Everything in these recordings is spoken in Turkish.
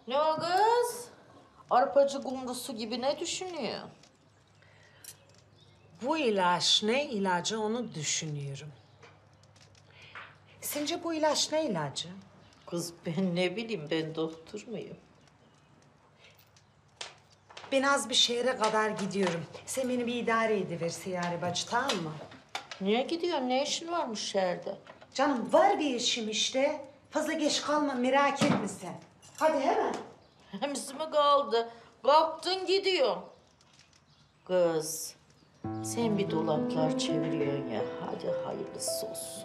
Ne o kız? Arpacı kumrusu gibi ne düşünüyor? Bu ilaç ne ilacı onu düşünüyorum. Sence bu ilaç ne ilacı? Kız ben ne bileyim, ben doktor muyum? Ben az bir şehre kadar gidiyorum. Sen beni bir idare ediver Seyyare bacı, tamam mı? Niye gidiyorsun? Ne işin varmış şehirde? Canım var bir işim işte. Fazla geç kalma, merak etme sen. Hadi hemen. Hemsi mi kaldı? Kalktın gidiyor. Kız, sen bir dolaplar çeviriyorsun ya. Hadi hayırlısı olsun.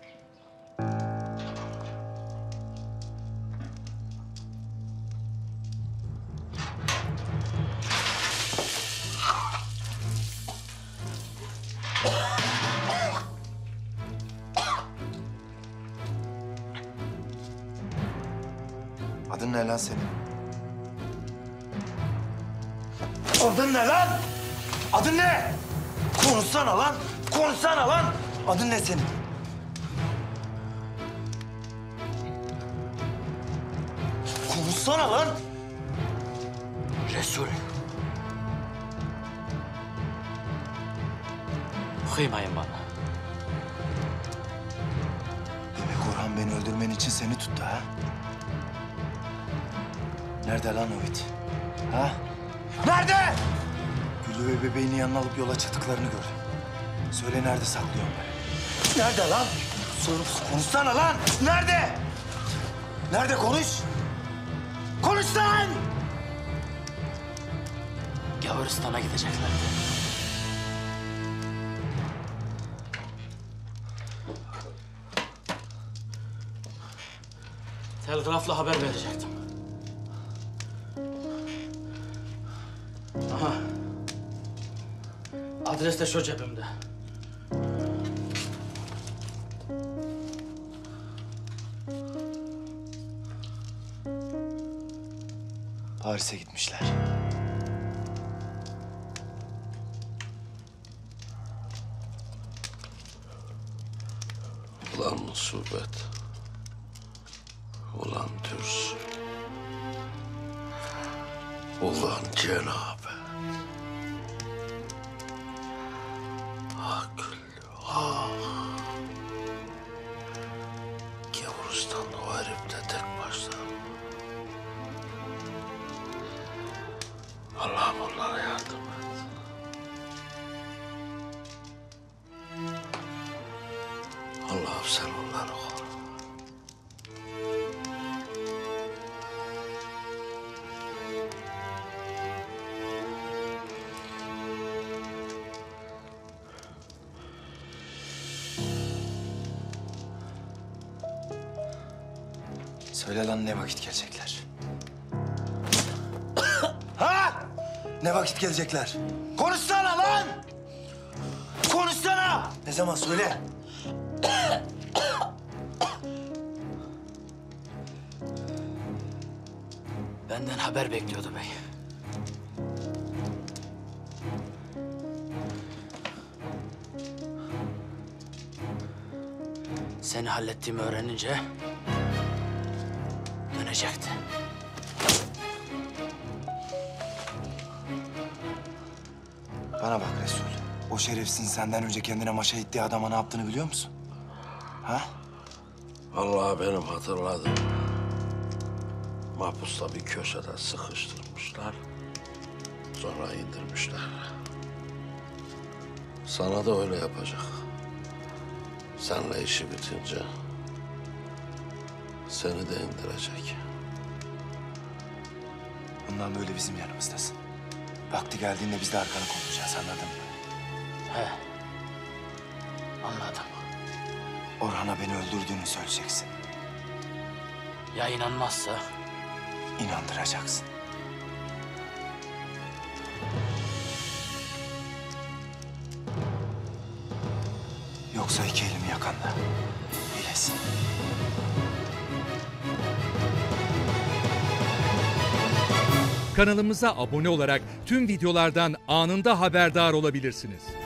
Adın ne lan senin? Adın ne lan? Adın ne? Konuşsana lan! Konuşsana lan! Adın ne senin? Konuşsana lan! Resul. Kıymayın bana. Demek Orhan beni öldürmen için seni tuttu ha? Nerede lan o it? Ha? Nerede? Gülü ve bebeğini yanına alıp yola çıktıklarını gör. Söyle nerede saklıyor onları? Nerede lan? Konuşsana lan! Nerede? Nerede konuş? Konuş lan! Gavuristan'a gideceklerdi. Telgrafla haber verecektim. Aha. Adres de şu cebimde. Paris'e gitmişler. Ulan musibet. Ulan dürs. Ulan cenabet. Ah Güllü, ah. Gavurustan'da o herif de tek başına. Allah'ım onlara yardım et. Allah'ım sen onları koru. Söyle lan ne vakit gelecekler? Ha? Ne vakit gelecekler? Konuşsana lan! Konuşsana! Ne zaman söyle? Benden haber bekliyordu bey. Seni hallettiğimi öğrenince dönecekti. Bana bak Resul. O şerefsizin senden önce kendine maşa ettiği adama ne yaptığını biliyor musun? Ha? Vallahi benim hatırladım. Mahpusta bir köşede sıkıştırmışlar. Sonra indirmişler. Sana da öyle yapacak. Senle işi bitince seni de indirecek. Bundan böyle bizim yanımızdasın. Vakti geldiğinde biz de arkanı konuşacağız, anladın mı? He. Anladım. Orhan'a beni öldürdüğünü söyleyeceksin. Ya inanmazsa? İnandıracaksın. Yoksa iki elim yakanda. Bilesin. Kanalımıza abone olarak tüm videolardan anında haberdar olabilirsiniz.